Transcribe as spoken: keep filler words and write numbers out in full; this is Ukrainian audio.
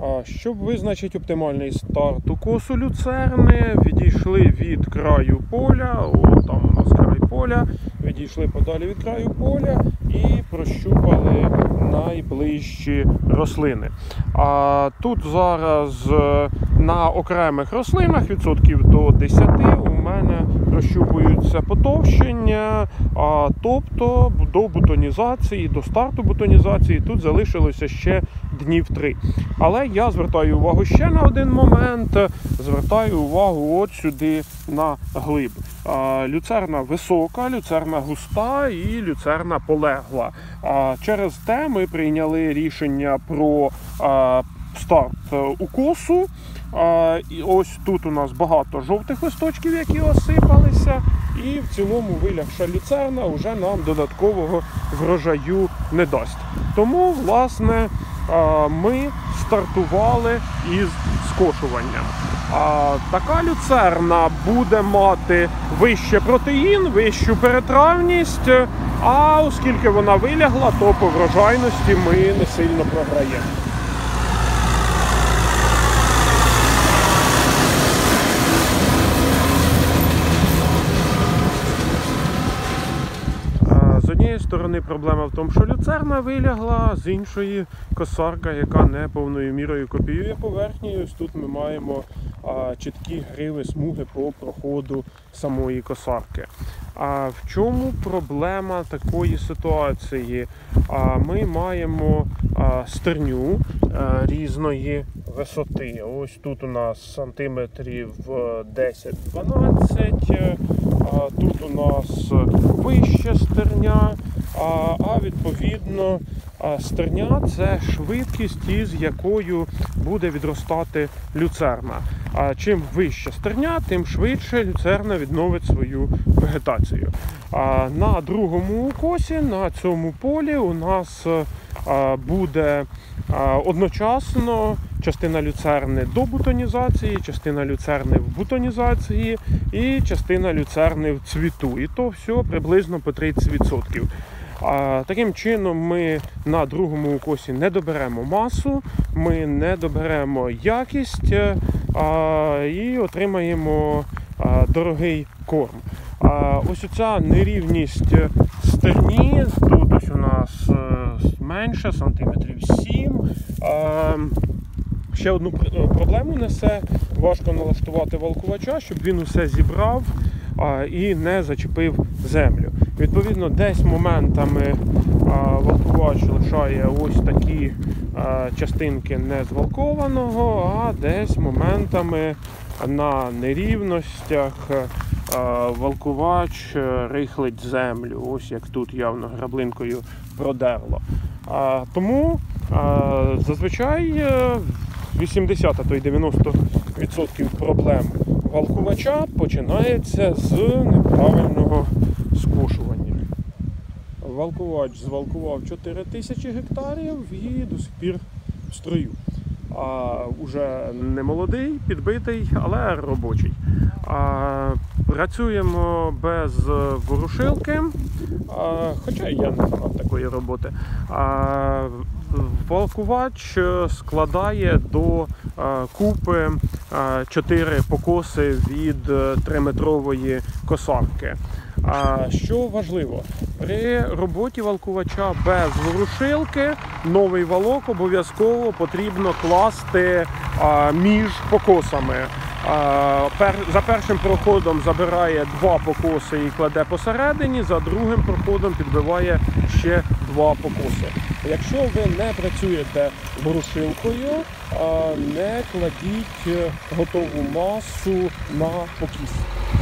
Щоб визначити оптимальний старт укосу люцерни, відійшли від краю поля, о, там у нас край поля, відійшли подалі від краю поля і прощупали найближчі рослини. А тут зараз на окремих рослинах відсотків до десяти у мене прощупуються потовщення, а, тобто до бутонізації, до старту бутонізації тут залишилося ще днів три. Але я звертаю увагу ще на один момент, звертаю увагу от сюди на глиб. А, люцерна висока, люцерна густа і люцерна полегла. А, через те ми прийняли рішення про а, старт укосу. А, і ось тут у нас багато жовтих листочків, які осипалися, і в цілому вилягша люцерна вже нам додаткового врожаю не дасть. Тому, власне, ми стартували із скошуванням. А така люцерна буде мати вище протеїн, вищу перетравність, а оскільки вона вилягла, то по врожайності ми не сильно програємо. З однієї сторони проблема в тому, що люцерна вилягла, з іншої косарка, яка не повною мірою копіює поверхню. Ось тут ми маємо а, чіткі гриви, смуги по проходу самої косарки. А в чому проблема такої ситуації? А, ми маємо а, стерню а, різної висоти. Ось тут у нас сантиметрів десять-дванадцять, а тут у нас вища стерня, а, а відповідно стерня – це швидкість, із якою буде відростати люцерна. А чим вища стерня, тим швидше люцерна відновить свою вегетацію. А на другому укосі, на цьому полі, у нас а, буде а, одночасно частина люцерни до бутонізації, частина люцерни в бутонізації і частина люцерни в цвіту. І то все приблизно по тридцять відсотків. А, таким чином ми на другому укосі не доберемо масу, ми не доберемо якість а, і отримаємо а, дорогий корм. А, ось оця нерівність стерні, тут ось у нас менше, сантиметрів сім. А, ще одну проблему несе, важко налаштувати валкувача, щоб він усе зібрав а, і не зачепив землю. Відповідно, десь моментами а, валкувач лишає ось такі а, частинки незвалкованого, а десь моментами на нерівностях а, валкувач рихлить землю. Ось як тут явно граблинкою продерло. А, тому а, зазвичай вісімдесят, а то й дев'яносто відсотків проблем валкувача починається з неправильного скошування. Валкувач звалкував чотири тисячі гектарів і до сих пір в строю. А уже не молодий, підбитий, але робочий. А, працюємо без ворушилки, а, хоча я не фанат такої роботи. А, валкувач складає до а, купи а, чотири покоси від триметрової косарки. А що важливо, при роботі валкувача без ворушилки новий валок обов'язково потрібно класти а, між покосами. А, пер, за першим проходом забирає два покоси і кладе посередині, за другим проходом підбиває ще два покоси. Якщо ви не працюєте ворушилкою, а, не кладіть готову масу на покіс.